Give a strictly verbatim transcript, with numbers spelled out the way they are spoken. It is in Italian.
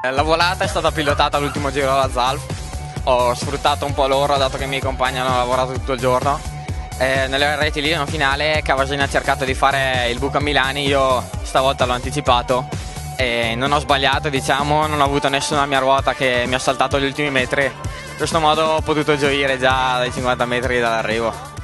La volata è stata pilotata all'ultimo giro dalla Zalf, ho sfruttato un po' loro dato che i miei compagni hanno lavorato tutto il giorno. Eh, nelle rettilineo finale Cavagini ha cercato di fare il buco a Milani, io stavolta l'ho anticipato e non ho sbagliato, diciamo, non ho avuto nessuna mia ruota che mi ha saltato gli ultimi metri. In questo modo ho potuto gioire già dai cinquanta metri dall'arrivo.